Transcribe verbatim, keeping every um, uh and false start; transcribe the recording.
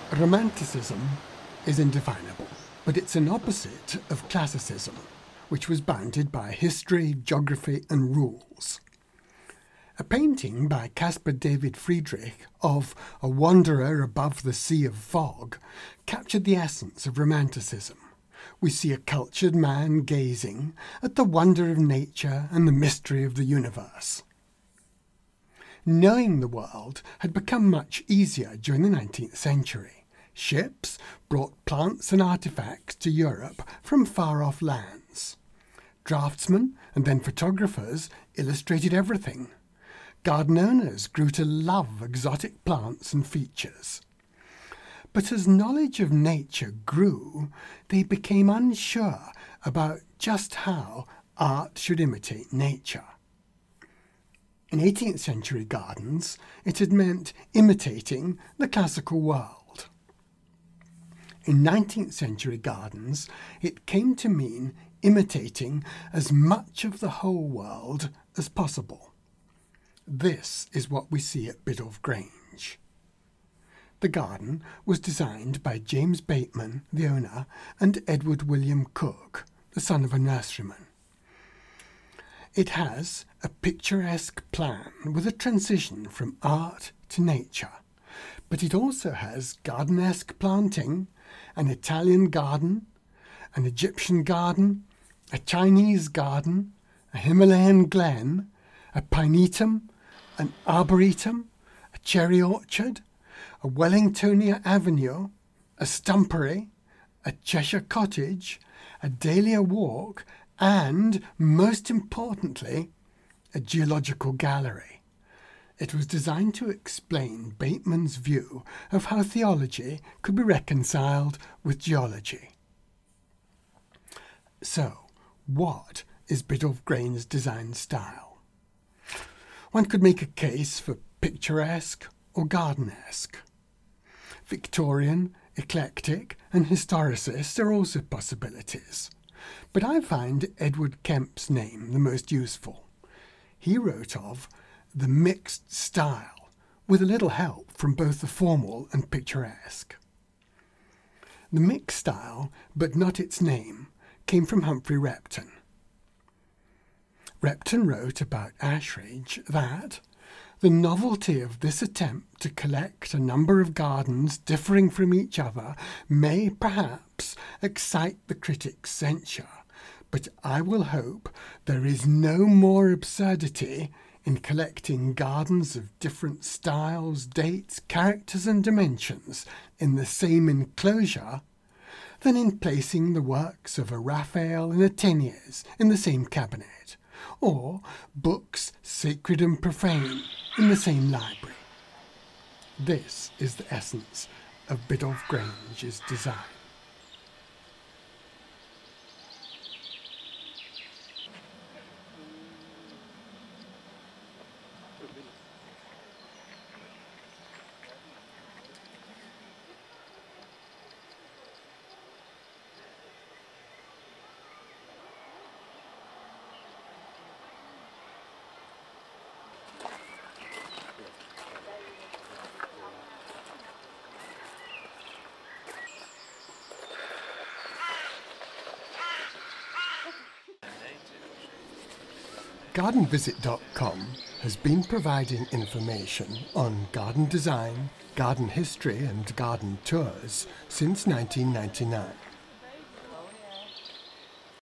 Romanticism is indefinable, but it's an opposite of classicism, which was bounded by history, geography and rules. A painting by Caspar David Friedrich of A Wanderer Above the Sea of Fog captured the essence of Romanticism. We see a cultured man gazing at the wonder of nature and the mystery of the universe. Knowing the world had become much easier during the nineteenth century. Ships brought plants and artifacts to Europe from far-off lands. Draftsmen and then photographers illustrated everything. Garden owners grew to love exotic plants and features. But as knowledge of nature grew, they became unsure about just how art should imitate nature. In eighteenth century gardens, it had meant imitating the classical world. In nineteenth century gardens, it came to mean imitating as much of the whole world as possible. This is what we see at Biddulph Grange. The garden was designed by James Bateman, the owner, and Edward William Cook, the son of a nurseryman. It has a picturesque plan with a transition from art to nature, but it also has garden-esque planting, an Italian garden, an Egyptian garden, a Chinese garden, a Himalayan glen, a pinetum, an arboretum, a cherry orchard, a Wellingtonia avenue, a stumpery, a Cheshire cottage, a dahlia walk, and, most importantly, a geological gallery. It was designed to explain Bateman's view of how theology could be reconciled with geology. So, what is Biddulph Grange's design style? One could make a case for picturesque or garden-esque. Victorian, eclectic and historicist are also possibilities. But I find Edward Kemp's name the most useful. He wrote of the mixed style, with a little help from both the formal and picturesque. The mixed style, but not its name, came from Humphrey Repton. Repton wrote about Ashridge that the novelty of this attempt to collect a number of gardens differing from each other may perhaps excite the critic's censure, but I will hope there is no more absurdity in collecting gardens of different styles, dates, characters and dimensions in the same enclosure than in placing the works of a Raphael and a Teniers in the same cabinet, or books sacred and profane in the same library. This is the essence of Biddulph Grange's design. garden visit dot com has been providing information on garden design, garden history and garden tours since nineteen ninety-nine.